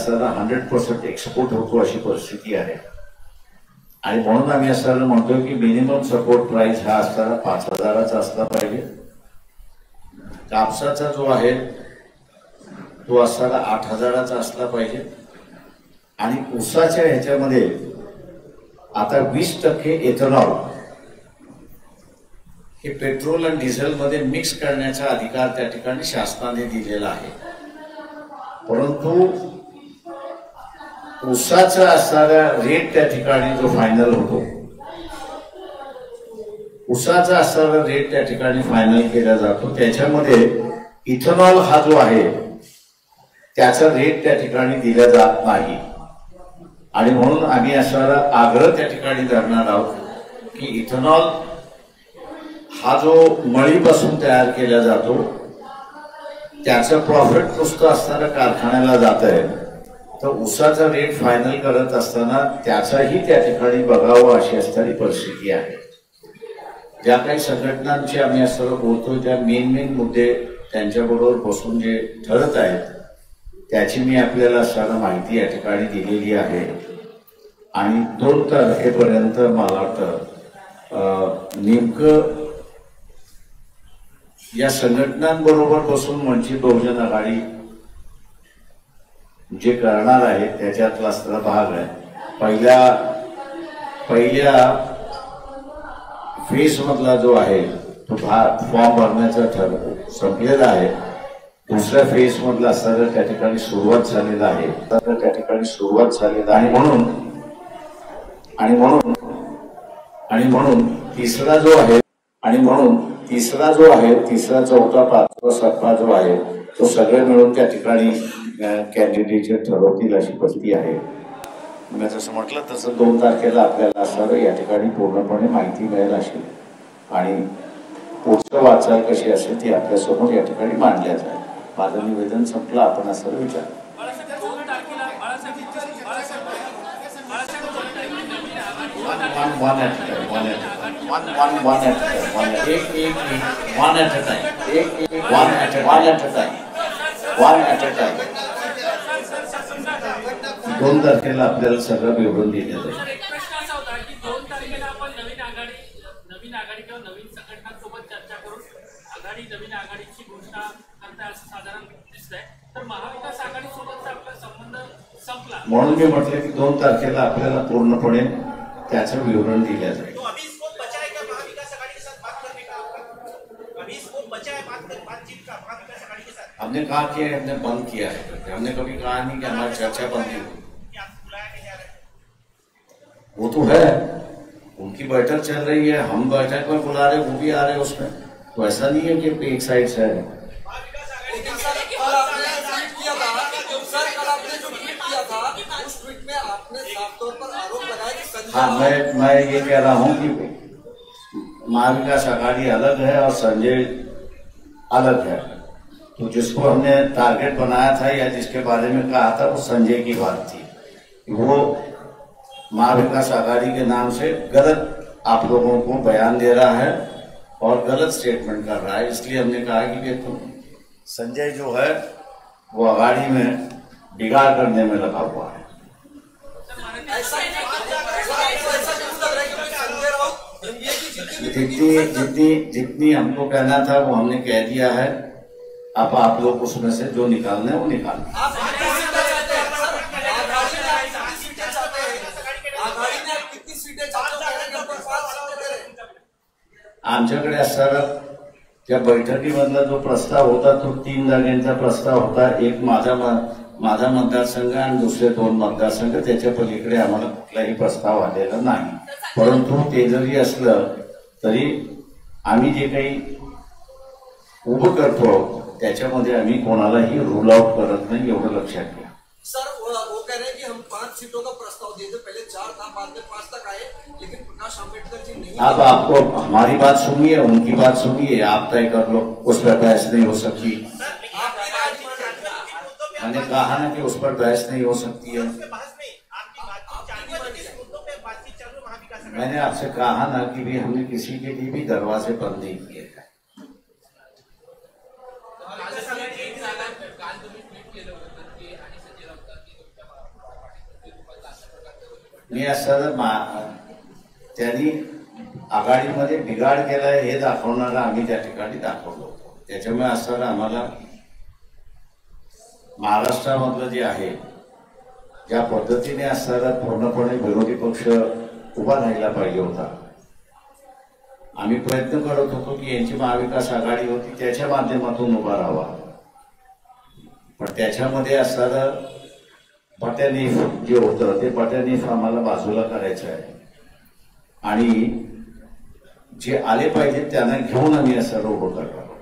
असताना 100% एक्सपोर्ट होतो अशी परिस्थिती आहे. आणि म्हणून आम्ही असताना म्हणतोय की मिनिमम सपोर्ट प्राइस हा असताना 5,000चा असला पाहिजे. कापसाचा जो आहे तो असताना 8,000चा असला पाहिजे. आणि ऊसाच्या ह्याच्यामध्ये आता 20% इथेनॉल हे पेट्रोल आणि डिझेल मध्ये मिक्स करण्याचा अधिकार त्या ठिकाणी शासनाने दिलेला आहे. परंतु ऊसाचा असणारा रेट त्या ठिकाणी जो फायनल होतो, ऊसाचा असणारा रेट त्या ठिकाणी फायनल केला जातो, त्याच्यामध्ये इथेनॉल हा जो आहे त्याचा रेट त्या ठिकाणी दिला जात नाही. आणि म्हणून आम्ही असणारा आग्रह त्या ठिकाणी धरणार आहोत की इथेनॉल हा जो मळीपासून तयार केला जातो त्याचं प्रॉफिट नुसतं असताना कारखान्याला जात आहे, तर ऊसाचा रेट फायनल करत असताना त्याचाही त्या ठिकाणी बघावं अशी असणारी परिस्थिती आहे. ज्या काही संघटनांची आम्ही असं बोलतोय त्या मेन मुद्दे त्यांच्याबरोबर बसून जे ठरत आहेत त्याची मी आपल्याला असताना माहिती या ठिकाणी दिलेली आहे. आणि 2 तारखेपर्यंत मला वाटतं नेमकं या संघटनांबरोबर बसून वंचित बहुजन आघाडी जे करणार आहे त्याच्यातला असलेला भाग आहे. पहिल्या फेज मधला जो आहे तो फॉर्म भरण्याचा संपलेला आहे. दुसऱ्या फेज मधला असताना त्या ठिकाणी सुरुवात झालेला आहे. तिसरा जो आहे तिसरा 4था 5वा 7वा जो आहे तो सगळे मिळून त्या ठिकाणी कॅन्डिडेट ठरवतील अशी परिस्थिती आहे. मी जसं म्हटलं तसं 2 तारखेला आपल्याला असणारं या ठिकाणी पूर्णपणे माहिती मिळेल अशी आणि पुढचं वाटचाल कशी असेल ती आपल्यासमोर या ठिकाणी मांडल्या जाईल. माझं निवेदन संपलं. आपण असं विचार दोन तारखेला आपल्याला सगळं विवरण दिलं जाईल. प्रश्न असा होता की 2 तारखेला आपण नवीन आघाडी किंवा नवीन संघटनांसोबत चर्चा करून नवीन आघाडीची घोषणा करता असं साधारण दिसतंय. तर महाविकास आघाडी सोबतचा आपला संबंध संपला म्हणून मी म्हटलं की 2 तारखेला आपल्याला पूर्णपणे त्याचं विवरण दिलं जाईल. हमने कहा कि हमने बंद किया है, हमने कभी कहा नहीं कि हमारी चर्चा बंद नहीं हुई. वो तो है, उनकी बैठक चल रही है, हम बैठक में बुला रहे, वो भी आ रहे उसमें. तो ऐसा नहीं है कि एक साइड से है. हाँ, मैं ये कह रहा हूँ कि महाविकास आघाड़ी अलग है और संजय अलग है. तो जिसको हमने टारगेट बनाया था या जिसके बारे में कहा था वो संजय की बात थी. वो महाविकास आघाड़ी के नाम से गलत आप लोगों को बयान दे रहा है और गलत स्टेटमेंट कर रहा है. इसलिए हमने कहा कि तुम संजय जो है वो आघाड़ी में बिगाड़ करने में लगा हुआ है. जितनी हमको कहना था वो हमने कह दिया है. अब आप लोग उसमें से जो निकालना है वो निकालना. आमच्याकडे असणारा त्या बैठकीमधला जो प्रस्ताव होता तो 3 जागांचा प्रस्ताव होता. एक माझा मतदारसंघ आणि दुसरे 2 मतदारसंघ. त्याच्या पलीकडे आम्हाला कुठलाही प्रस्ताव आलेला नाही. परंतु ते जरी असलं तरी आम्ही जे काही उभं करतो त्याच्यामध्ये आम्ही कोणालाही रूल आउट करत नाही, एवढं लक्षात घ्या. सर वो कह रहे हैं कि हम 5 सीटों का प्रस्ताव दिए थे, पहले 4 था, बाद में 5 तक आए, लेकिन प्रकाश आंबेडकर जी नहीं. अब आपको हमारी बात सुनिए, उनकी बात सुनिए, आप तय कर लो. उस पर बहस नहीं हो सकती. मैंने कहा ना कि उस पर बहस नहीं हो सकती है. मैंने आपसे कहा ना कि भी हमने किसी के लिए भी दरवाजे बंद नहीं किए. मी असं त्यांनी आघाडीमध्ये बिघाड केलाय हे दाखवणारा आम्ही त्या ठिकाणी दाखवलो होतो. त्याच्यामुळे असताना आम्हाला महाराष्ट्रामधलं जे आहे ज्या पद्धतीने असताना पूर्णपणे विरोधी पक्ष उभा राहायला पाहिजे होता. आम्ही प्रयत्न करत होतो की यांची महाविकास आघाडी होती त्याच्या माध्यमातून उभा राहावा, पण त्याच्यामध्ये असताना पट्यानीफ जे होतं ते पट्यानीफ आम्हाला बाजूला करायचं आहे आणि जे आले पाहिजे त्यांना घेऊन आम्ही असं उभं करणार आहोत.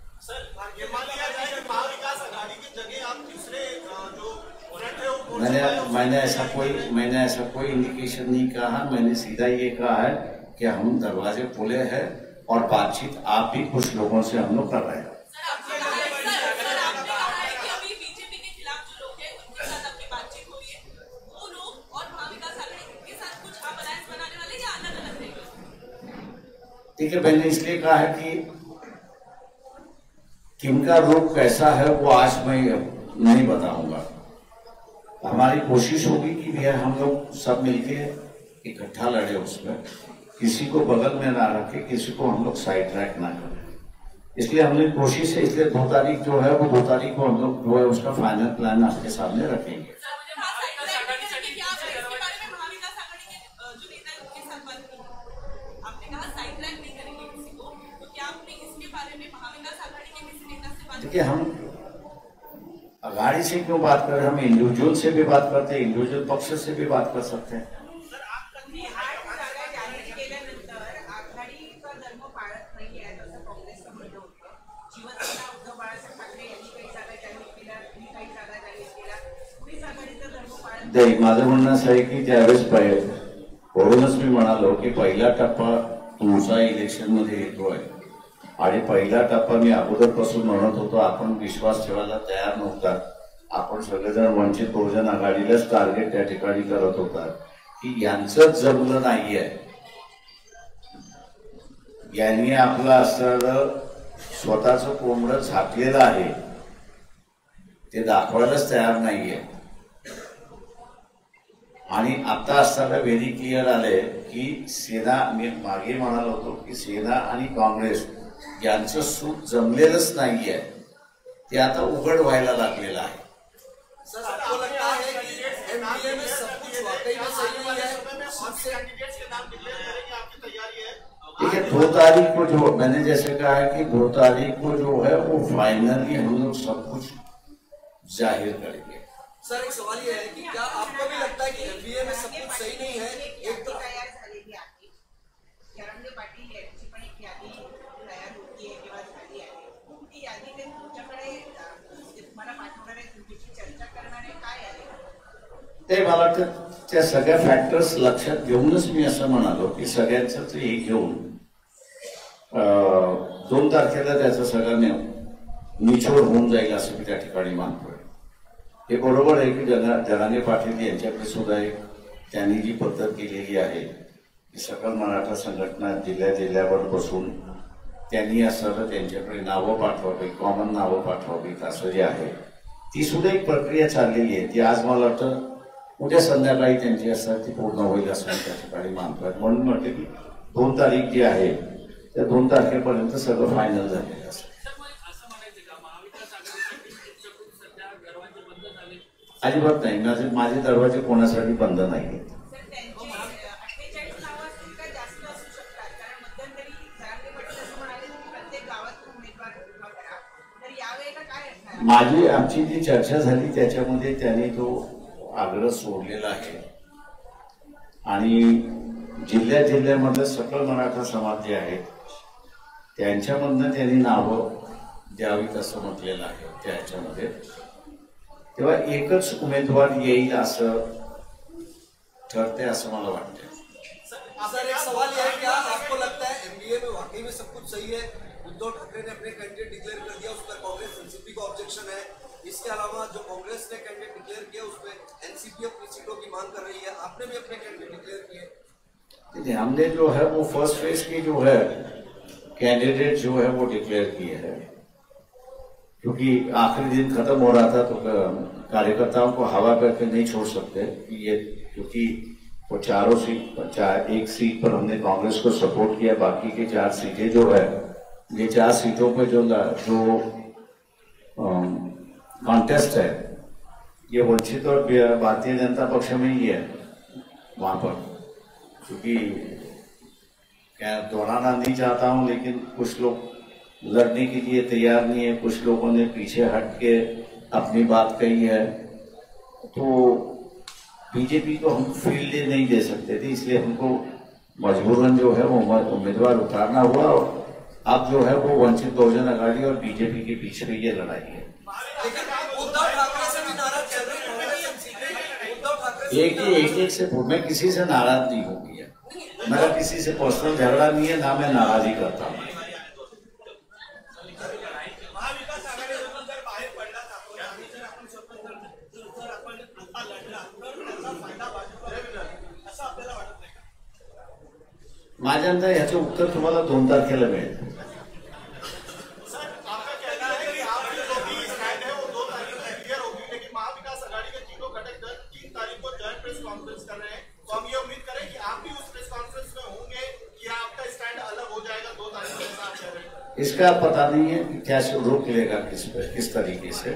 मैंने ऐसा कोई इंडिकेशन नहीं कहा. मैंने सीधा ये कहा है कि हम दरवाजे खुले हैं और बातचीत आप भी कुछ लोगों से हम लोग कर रहे हैं. ठीक है, मैंने इसलिए कहा है कि किनका रूप कैसा है वो आज मैं नहीं बताऊंगा. हमारी कोशिश होगी कि भैया हम लोग सब मिलके इकट्ठा लड़े, उसमें किसी को बगल में ना रखे, किसी को हम लोग साइड ट्रैक ना करें. इसलिए हमने कोशिश है, इसलिए 2 तारीख जो है वो 2 तारीख को हम लोग जो है उसका फाइनल प्लान आपके सामने रखेंगे. देखिए, हम आघाड़ी से क्यों बात कर रहे हैं, हम इंडिविजुअल से भी बात करते हैं, इंडिविजुअल पक्ष से भी बात कर सकते हैं. नाही, माझं म्हणणं असं आहे की त्यावेळेस म्हणूनच मी म्हणालो की पहिला टप्पा तुमचा इलेक्शन मध्ये येतोय आणि पहिला टप्पा मी अगोदरपासून म्हणत होतो आपण विश्वास ठेवायला तयार नव्हता. आपण सगळेजण वंचित बहुजन आघाडीलाच टार्गेट त्या ठिकाणी करत होता की यांचं जमलं नाहीये, यांनी आपलं असं स्वतःचं कोंबडं झाकलेलं आहे ते दाखवायलाच तयार नाहीये. आणि आता असताना व्हेरी क्लिअर आले की सेना, मी मागे म्हणालो होतो की सेना आणि काँग्रेस यांचं सूत जमलेलंच नाहीये, ते आता उघड व्हायला लागलेलं आहे. सर, आपको लगता है कि एमपीए में सब कुछ वाकई में सही नहीं है? ठीक है, 2 तारीख को जो मैंने जैसे कहा है कि 2 तारीख को जो है वो फाइनली हम लोग सब कुछ जाहिर करेंगे. सर, एक सवाल ये है कि क्या आपको भी लगता है कि एमपीए में सब कुछ सही नहीं है? एक तो ते मला वाटतं त्या सगळ्या फॅक्टर्स लक्षात घेऊनच मी असं म्हणालो की सगळ्यांचं हे घेऊन 2 तारखेला त्याचं सगळं निचोड होऊन जाईल असं मी त्या ठिकाणी मानतोय. हे बरोबर आहे की जरांगे पाटील यांच्याकडे सुद्धा एक त्यांनी जी पद्धत केलेली आहे की सकल मराठा संघटना जिल्ह्यावर बसून त्यांनी असं त्यांच्याकडे नावं पाठवावी, कॉमन नावं पाठवावीत असं जे आहे ती सुद्धा एक प्रक्रिया चाललेली आहे. ती आज मला वाटतं उद्या संध्याकाळी त्यांची असतात ती पूर्ण होईल असं मी त्या ठिकाणी मानतोय. म्हणून म्हटलं की 2 तारीख जी आहे त्या 2 तारखेपर्यंत सगळं फायनल झालेलं असं. अजिबात नाही, माझे दरवाजे कोणासाठी बंद नाही. आमची जी चर्चा झाली त्याच्यामध्ये त्यांनी तो आग्रह सोडलेला आहे आणि जिल्ह्यामधले सकल मराठा समाज जे आहेत त्यांच्यामधनं त्यांनी नावं द्यावीत असं म्हटलेलं आहे त्याच्यामध्ये. तेव्हा एकच उमेदवार येईल असं ठरते असं मला वाटतं. सर, एक सवाल यह है, क्या आपको लगता है एमडीए में वाकई में सब कुछ सही है? उद्धव ठाकरे ने अपने कैंडिडेट डिक्लेयर कर दिया, उस पर कांग्रेस एनसीपी का ऑब्जेक्शन है. इसके अलावा जो कांग्रेस ने कैंडिडेट डिक्लेयर किया उस पर एनसीपी अपनी सीटों की मांग कर रही है. आपने भी अपने कैंडिडेट डिक्लेयर किए? हमने जो है वो फर्स्ट फेज की जो है कैंडिडेट जो है वो डिक्लेयर किए हैं, क्योंकि आखिरी दिन खत्म हो रहा था तो कार्यकर्ताओं को हवा करके नहीं छोड़ सकते ये, क्योंकि वो चारों सीट, एक सीट पर हमने कांग्रेस को सपोर्ट किया, बाकी के 4 सीटें जो है, ये 4 सीटों पे जो कॉन्टेस्ट है ये वंचित और भारतीय जनता पक्ष में ही है वहां पर, क्योंकि क्या दोहराना नहीं चाहता हूं, लेकिन कुछ लोग लड़ने के लिए तैयार नहीं है, कुछ लोगों ने पीछे हट के अपनी बात कही है, तो बीजेपी को हम फील्ड नहीं दे सकते थे, इसलिए हमको मजबूरन जो है वो उम्मीदवार उतारना हुआ। और अब जो है वो वंचित बहुजन अघाड़ी और बीजेपी के बीच में ये लड़ाई है। एक से मैं किसी से नाराज नहीं हो गया, मेरा किसी से पर्सनल झगड़ा नहीं है, ना मैं नाराजगी करता हूँ। माझ्या अंतर याचं उत्तर तुम्हाला 2 तारखेला मिळेल। इसका पता नहीं है कि क्या रोक लेगा किस तरीके से।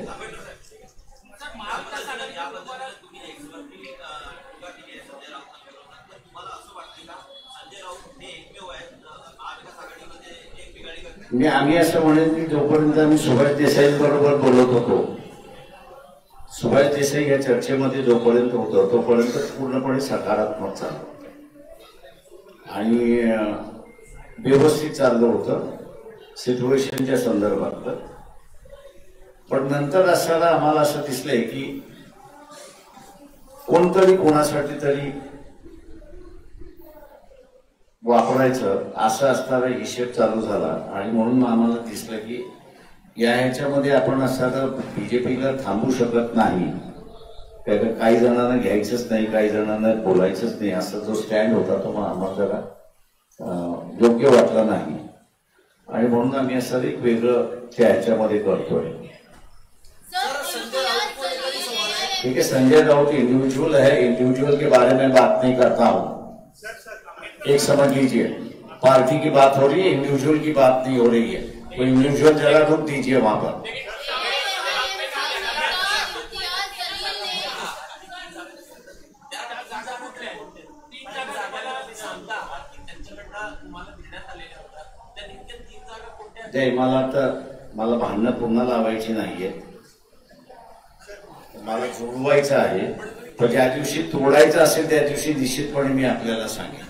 आम्ही असं म्हणेन की जोपर्यंत आम्ही सुभाष देसाईंबरोबर बोलत होतो, सुभाष देसाई या चर्चेमध्ये जोपर्यंत होतो तोपर्यंत पूर्णपणे सकारात्मक चाललं आणि व्यवस्थित चाललं होतं सिच्युएशनच्या संदर्भात। पण नंतर असताना आम्हाला असं दिसलंय की कोणतरी कोणासाठी तरी वापरायचं असं असणारा हिशेब चालू झाला आणि म्हणून आम्हाला दिसलं की या ह्याच्यामध्ये आपण असताना बीजेपीला थांबू शकत नाही, काही जणांना घ्यायचंच नाही, काही जणांना बोलायचंच नाही, असा जो स्टँड होता तो आम्हाला जरा योग्य वाटला नाही आणि म्हणून आम्ही असं एक वेगळं त्या ह्याच्यामध्ये करतोय। ठीक है, संजय राउत इंडिविजुअल है, इंडिविजुअल के बारे में बात नहीं करता हूं, एक समझ लीजिए, पार्टी की बात हो रही है, इंडिविजुअल की बात नहीं हो रही है, तो इंडिविजुअल जगह रुक दीजिए वहां पर। जय, मला भांडणं पुन्हा लावायची नाहीये, मला जुळवायचं आहे, पण ज्या दिवशी तोडायचं असेल त्या दिवशी निश्चितपणे मी आपल्याला सांगेन।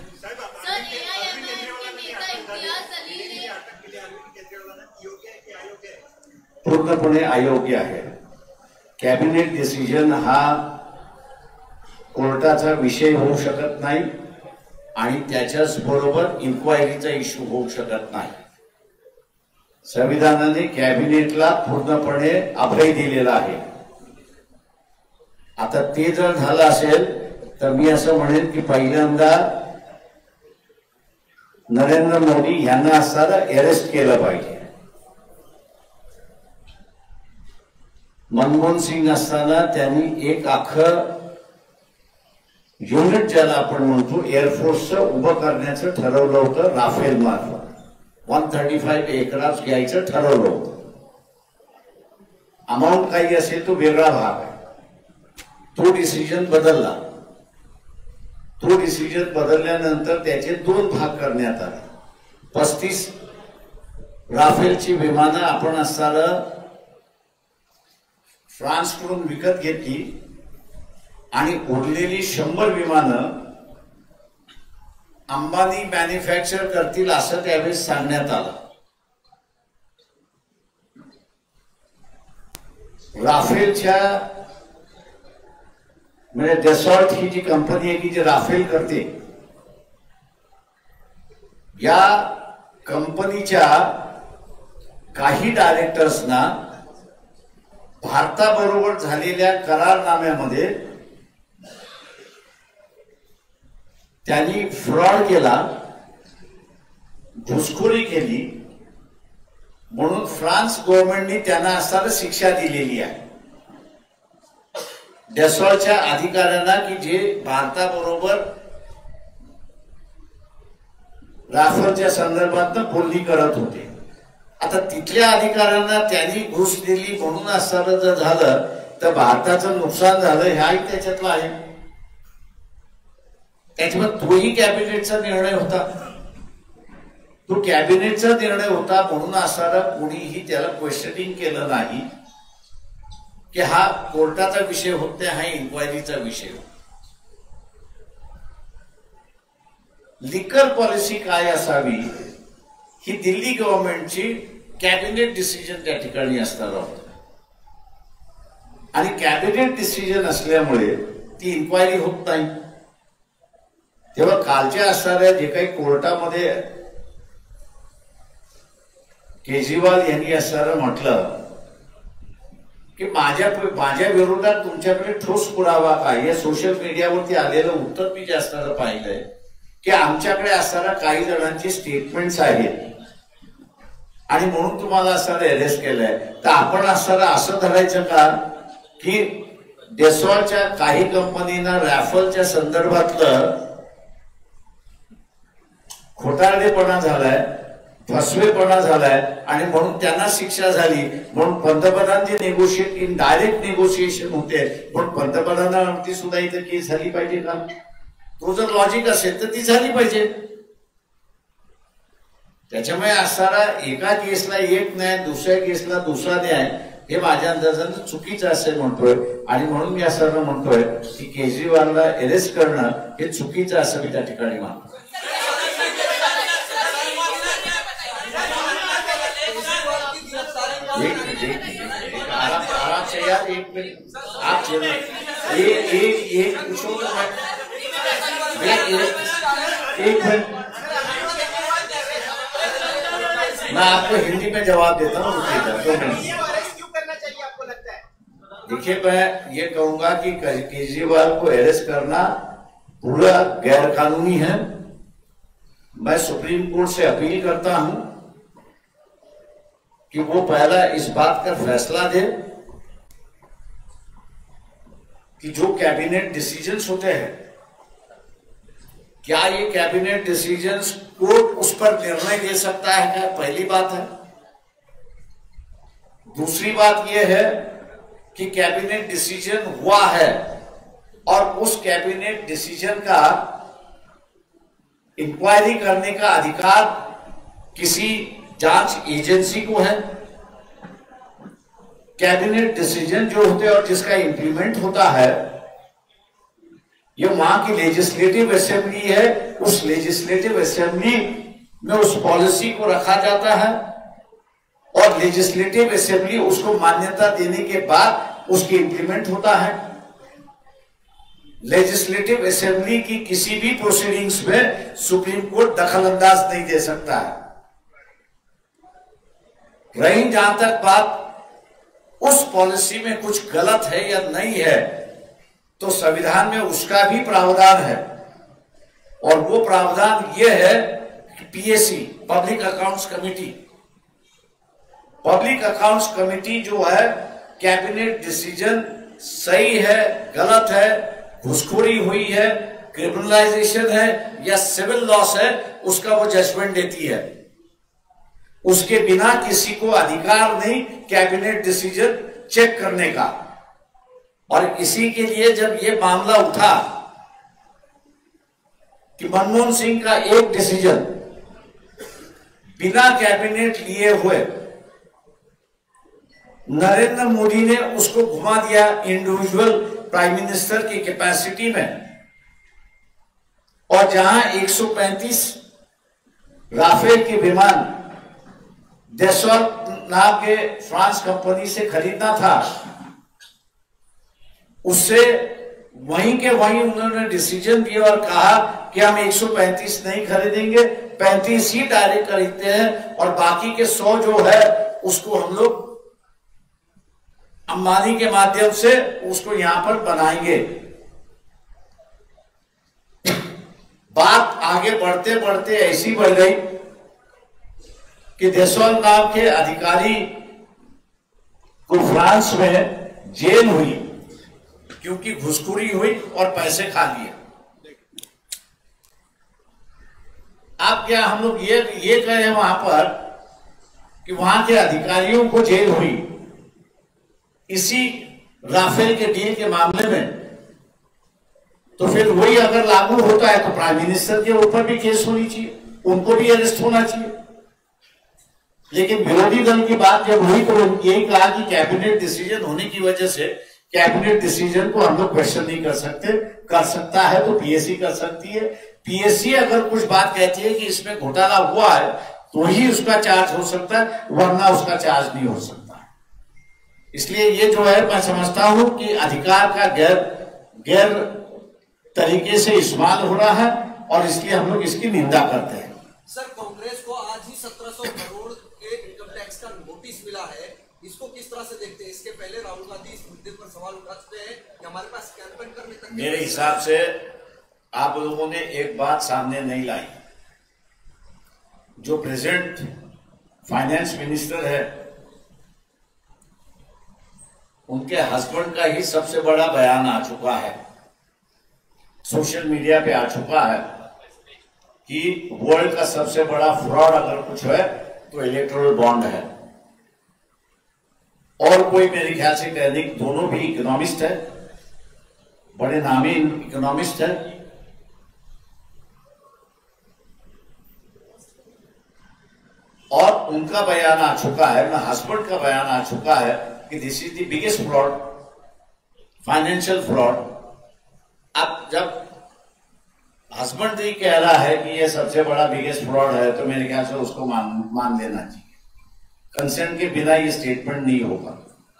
पूर्णपणे अयोग्य आहे। कॅबिनेट डिसिजन हा कोर्टाचा विषय होऊ शकत नाही आणि त्याच्याच बरोबर इन्क्वायरीचा इश्यू होऊ शकत नाही। संविधानाने कॅबिनेटला पूर्णपणे अभय दिलेला आहे। आता ते जर झालं असेल तर मी असं म्हणेन की पहिल्यांदा नरेंद्र मोदी यांना असताना अरेस्ट केलं पाहिजे। मनमोहन सिंग असताना त्यांनी एक अख्खं युनिट ज्याला आपण म्हणतो एअरफोर्सचं उभं करण्याचं ठरवलं होतं, राफेल मार्फत 135 एअरक्राफ्ट घ्यायचं ठरवलं होतं। अमाऊंट काही असेल तो वेगळा भाग आहे, तो डिसिजन बदलला। तो डिसिजन बदलल्यानंतर त्याचे 2 भाग करण्यात आले। 35 राफेलची विमानं आपण असताना फ्रान्सकडून विकत घेतली आणि उरलेली 100 विमानं अंबानी मॅन्युफॅक्चर करतील असं त्यावेळेस सांगण्यात आलं। राफेलच्या म्हणजे डेसॉल्ट ही जी कंपनी आहे की जी राफेल करते, या कंपनीच्या काही डायरेक्टर्सना भारताबरोबर झालेल्या करारनाम्यामध्ये त्यांनी फ्रॉड केला, घुसखोरी केली, म्हणून फ्रान्स गव्हर्नमेंटने त्यांना असताना शिक्षा दिलेली आहे डेसॉल्टच्या अधिकाऱ्यांना की जे भारताबरोबर राफेलच्या संदर्भात बोलणी करत होते. आता तिथल्या अधिकाऱ्यांना त्यांनी घुस दिली म्हणून असं जर झालं तर भारताचं नुकसान झालं ह्याही त्याच्यातला आहे. त्याच्यामुळे तोही कॅबिनेटचा निर्णय होता. तो कॅबिनेटचा निर्णय होता म्हणून असणारा कोणीही त्याला क्वेश्चनिंग केलं नाही की हा कोर्टाचा विषय होते, हा इन्क्वायरीचा विषय होता. लिकर पॉलिसी काय असावी ही दिल्ली गव्हर्नमेंटची कॅबिनेट डिसिजन त्या ठिकाणी असणार होतं. आणि कॅबिनेट डिसिजन असल्यामुळे ती इन्क्वायरी होत नाही. तेव्हा कालच्या असणाऱ्या जे काही कोर्टामध्ये केजरीवाल यांनी असणारं म्हटलं की माझ्या विरोधात तुमच्याकडे ठोस पुरावा काय, या सोशल मीडियावरती आलेलं उत्तर मी जास्त पाहिलंय की आमच्याकडे असणारा काही जणांची स्टेटमेंट्स आहेत आणि म्हणून तुम्हाला असणारा अरेस्ट केलंय. तर आपण असणारा असं धरायचं का की डेसॉलच्या काही कंपनीना रॅफलच्या संदर्भातलं खोटारडेपणा झालाय, फसवेपणा झालाय आणि म्हणून त्यांना शिक्षा झाली, म्हणून पंतप्रधान जे नेगोशिएट इन डायरेक्ट नेगोशिएशन होते पण पंतप्रधानावरती सुद्धा इथं केस झाली पाहिजे का? तो जर लॉजिक असेल तर ती झाली पाहिजे. त्याच्यामुळे असणारा एका केसला एक न्याय, दुसऱ्या केसला दुसरा न्याय हे माझ्या अंदाजानं चुकीचं असे म्हणतोय. आणि म्हणून मी असं म्हणतोय की केजरीवालला अरेस्ट करणं हे चुकीचं असं मी त्या ठिकाणी मानतो. आराम से यार, एक मिनट आप एक पूछो, एक मिनट मैं आपको हिंदी में जवाब देता हूँ. देखिए, मैं ये कहूंगा कि केजरीवाल को अरेस्ट करना पूरा गैर कानूनी है. मैं सुप्रीम कोर्ट से अपील करता हूं कि वो पहला इस बात का फैसला दे कि जो कैबिनेट डिसीजंस होते हैं, क्या ये कैबिनेट डिसीजंस कोर्ट उस पर निर्णय दे सकता है क्या? पहली बात है. दूसरी बात यह है कि कैबिनेट डिसीजन हुआ है और उस कैबिनेट डिसीजन का इंक्वायरी करने का अधिकार किसी जांच एजेंसी को है. कैबिनेट डिसीजन जो होते हैं और जिसका इंप्लीमेंट होता है ये वहां की लेजिस्लेटिव असेंबली है. उस लेजिस्लेटिव असेंबली में उस पॉलिसी को रखा जाता है और लेजिस्लेटिव असेंबली उसको मान्यता देने के बाद उसकी इंप्लीमेंट होता है. लेजिस्लेटिव असेंबली की किसी भी प्रोसीडिंग्स में सुप्रीम कोर्ट दखल अंदाज नहीं दे सकता है. रही जहां तक बात उस पॉलिसी में कुछ गलत है या नहीं है, तो संविधान में उसका भी प्रावधान है और वो प्रावधान ये है कि PAC, public accounts committee, public accounts committee जो है कैबिनेट डिसीजन सही है, गलत है, घुसखोरी हुई है, क्रिमिनलाइजेशन है या सिविल लॉस है, उसका वो जजमेंट देती है. उसके बिना किसी को अधिकार नहीं कैबिनेट डिसीजन चेक करने का. और इसी के लिए जब ये मामला उठा कि मनमोहन सिंह का एक डिसीजन बिना कैबिनेट लिए हुए नरेंद्र मोदी ने उसको घुमा दिया इंडिविजुअल प्राइम मिनिस्टर की कैपेसिटी में, और जहां 135 राफेल के विमान डेसॉल नाम के फ्रांस कंपनी से खरीदना था, उससे वहीं के वहीं उन्होंने डिसीजन दिया और कहा कि हम 135 नहीं खरीदेंगे, 35 ही डायरेक्ट खरीदते हैं और बाकी के 100 जो है उसको हम लोग अंबानी के माध्यम से उसको यहां पर बनाएंगे. बात आगे बढ़ते बढ़ते ऐसी बढ़ गई कि डेसॉल नाम के अधिकारी को फ्रांस में जेल हुई क्योंकि घुसखोरी हुई और पैसे खा लिए. आप क्या हम लोग ये कह रहे हैं वहां पर कि वहां के अधिकारियों को जेल हुई इसी राफेल के डील के मामले में, तो फिर वही अगर लागू होता है तो प्राइम मिनिस्टर के ऊपर भी केस होनी चाहिए, उनको भी अरेस्ट होना चाहिए। लेकिन विरोधी दल की बात जब हुई तो यही कहा कि कैबिनेट डिसीजन होने की वजह से कैबिनेट डिसीजन को हम लोग क्वेश्चन नहीं कर सकते, कर सकता है तो पीएससी कर सकती है। पीएससी अगर कुछ बात कहती है कि इसमें घोटाला हुआ है तो ही उसका चार्ज हो सकता है, वरना उसका चार्ज नहीं हो सकता। इसलिए ये जो है मैं समझता हूं कि अधिकार का गैर तरीके से इस्तेमाल हो रहा है और इसलिए हम लोग इसकी निंदा करते हैं। सर, कांग्रेस को आज ही 1700 करोड़ के इनकम टैक्स का नोटिस मिला है, इसको किस तरह से देखते हैं? इसके पहले राहुल गांधी इस मुद्दे पर सवाल उठा चुके हैं कि हमारे पास कैंपेन करने तक मेरे हिसाब से आप लोगों ने एक बात सामने नहीं लाई। जो प्रेजेंट फाइनेंस मिनिस्टर है उनके हस्बैंड का ही सबसे बड़ा बयान आ चुका है, सोशल मीडिया पे आ चुका है कि वर्ल्ड का सबसे बड़ा फ्रॉड अगर कुछ है तो इलेक्टोरल बॉन्ड है। और कोई मेरे ख्याल से कहने, दोनों भी इकोनॉमिस्ट है, बड़े नामी इकोनॉमिस्ट है, और उनका बयान आ चुका है, मेरा हस्बैंड का बयान आ चुका है कि this is the biggest fraud, financial fraud. अब जब हस्बैंड ही कह रहा है कि ये सबसे बड़ा बिगेस्ट फ्रॉड है तो मेरे ख्याल से उसको मान लेना चाहिए। कंसेंट के बिना ये स्टेटमेंट नहीं होगा।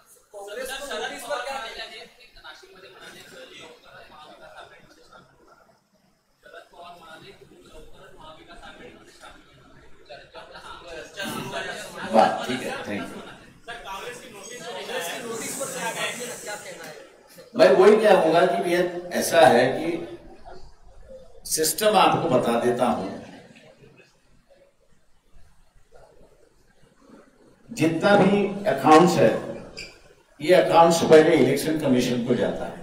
बात ठीक है, थैंक यू। मैं वही कहूंगा कि ये ऐसा है कि सिस्टम आपको बता देता हूं, जितना भी अकाउंट्स है ये अकाउंट्स पहले इलेक्शन कमीशन को जाता है।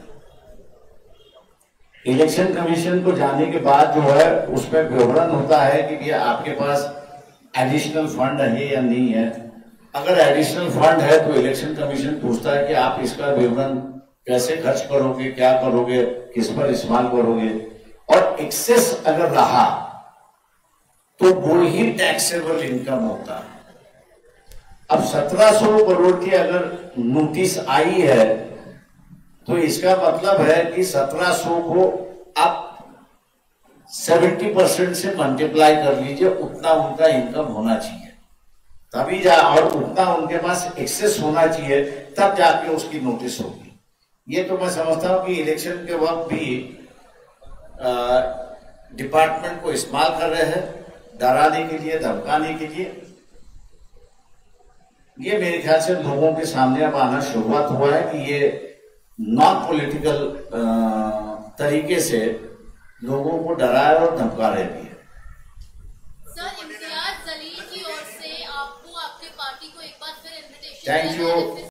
इलेक्शन कमीशन को जाने के बाद जो है उसमें विवरण होता है कि ये आपके पास एडिशनल फंड है या नहीं है। अगर एडिशनल फंड है तो इलेक्शन कमीशन पूछता है कि आप इसका विवरण कैसे खर्च करोगे, क्या करोगे, किस पर इस्तेमाल करोगे, और एक्सेस अगर रहा तो वो ही टैक्सेबल इनकम होता है। अब 1700 करोड़ की अगर नोटिस आई है तो इसका मतलब है कि 1700 को आप 70% से मल्टीप्लाई कर लीजिए, उतना उनका इनकम होना चाहिए, तभी और उतना उनके पास एक्सेस होना चाहिए, तब जाके उसकी नोटिस होगी। ये तो मैं समझता हूं कि इलेक्शन के वक्त भी डिपार्टमेंट को इस्तेमाल कर रहे हैं डराने के लिए, धमकाने के लिए। ये मेरे ख्याल से लोगों के सामने अब आना शुरुआत हुआ है कि ये नॉन पॉलिटिकल तरीके से लोगों को डरा और धमका रहे भी है। सर, इम्तियाज जलील की ओर से आपको आपके पार्टी को एक बार फिर इन्विटेशन थैंक यू।